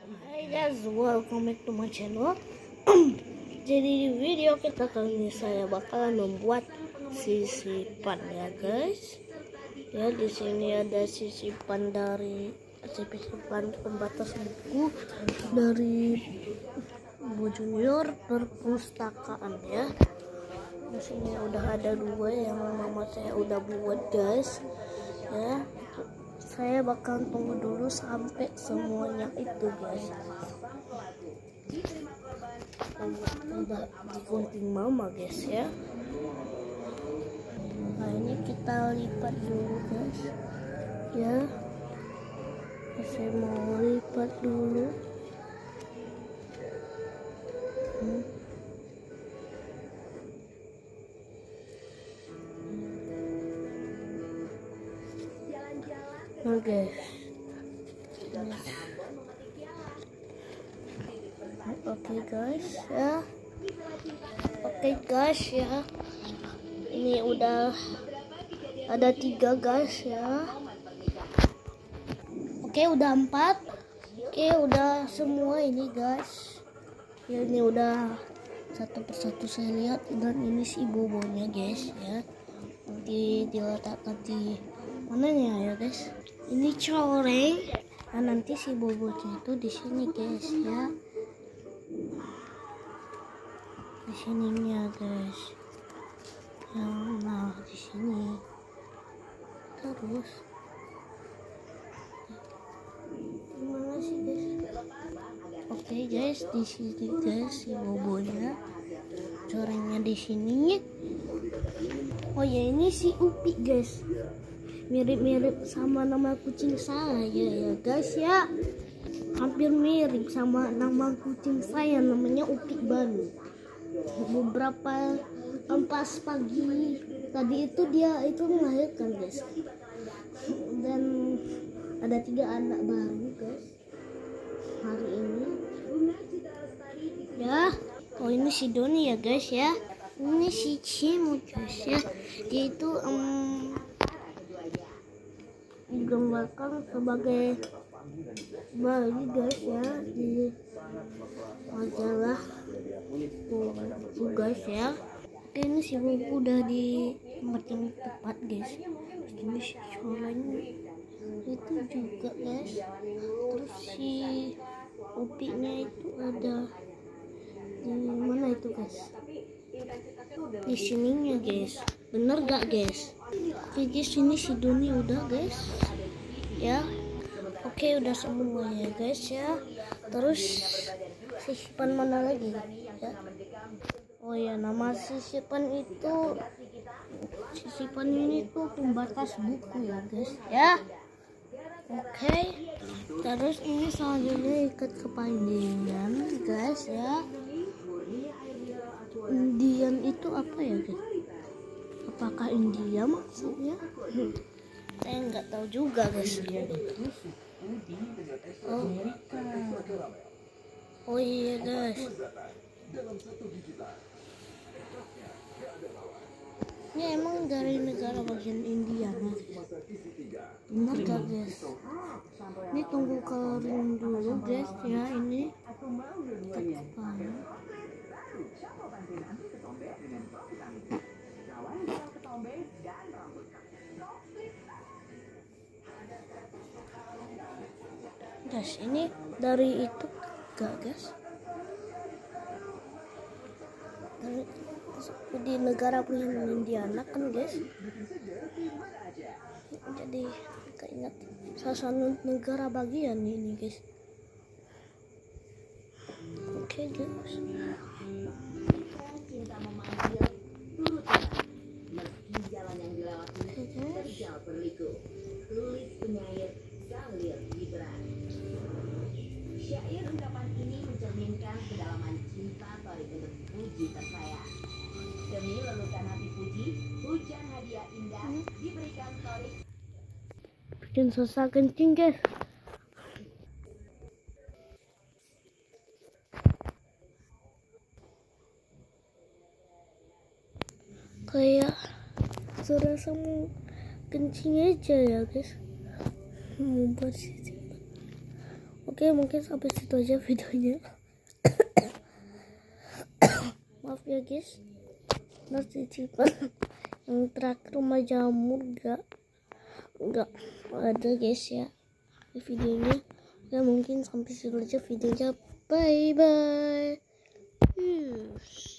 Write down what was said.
Hi guys, welcome back to my channel. Jadi di video kita kali ini saya bakalan membuat sisipan ya guys. Ya di sini ada sisipan pembatas buku dari Bu Junior perpustakaan ya. Di sini udah ada dua yang mama saya udah buat guys. Ya. Saya bakal tunggu dulu sampai semuanya itu guys. Udah digunting mama guys ya. Nah ini kita lipat dulu guys ya. Saya mau lipat dulu. Oke guys ya. Ini udah ada 3 guys ya. Oke udah 4. Oke udah semua ini guys. Ya ini udah satu persatu saya lihat, dan ini si bobonya guys ya. Nanti diletakkan di mananya ya guys. Ini coreng. Nah nanti si bobotnya itu di sini guys ya. Di sininya guys. Nah di sini. Terus gimana sih guys? Oke guys, di sini guys si bobonya. Corengnya di sini. Oh ya ini si Upi guys. Mirip-mirip sama nama kucing saya ya guys ya. Hampir mirip sama nama kucing saya, namanya Upi Banu. Beberapa pas pagi tadi itu dia itu melahirkan guys. Dan ada 3 anak baru guys hari ini ya. Oh ini si Doni ya guys ya. Ini si Cimo guys ya. Dia itu digambarkan sebagai bayi guys ya di majalah buku guys ya. Oke ini si buku udah di tempat yang tepat guys. Ini si corengnya itu juga guys. Terus si upinya itu ada di mana itu guys? Di sininya guys. Bener gak guys? Oke guys, ini si Doni udah guys ya. Oke udah semuanya guys ya. Terus sisipan mana lagi ya? Oh ya, nama sisipan ini tuh pembatas buku ya guys ya. Oke, terus ini selanjutnya ikat kepanjangan guys ya. Indian itu apa ya guys? Apakah India maksudnya? Saya nggak tahu juga guys. Oh iya guys. Ini emang dari negara bagian India guys. Benar gak guys? Ini tunggu kering dulu guys ya. Ini guys, ini dari itu enggak guys? Di negara bagian Indiana kan guys. Jadi keinget salah satu negara bagian ini guys. Oke guys. Syair ungkapan ini mencerminkan kedalaman cinta Torik untuk Puji tersayang. Demi lulukan hati Puji, hujan hadiah indah diberikan Torik. Bikin susah kencing guys. Kayak serasa mau kencing aja ya guys. Mau bersih. Oke, mungkin sampai situ aja videonya. Maaf ya guys, nasi cipan yang terakhir rumah jamur nggak ada guys ya di videonya. Ya mungkin sampai situ aja videonya. Bye bye.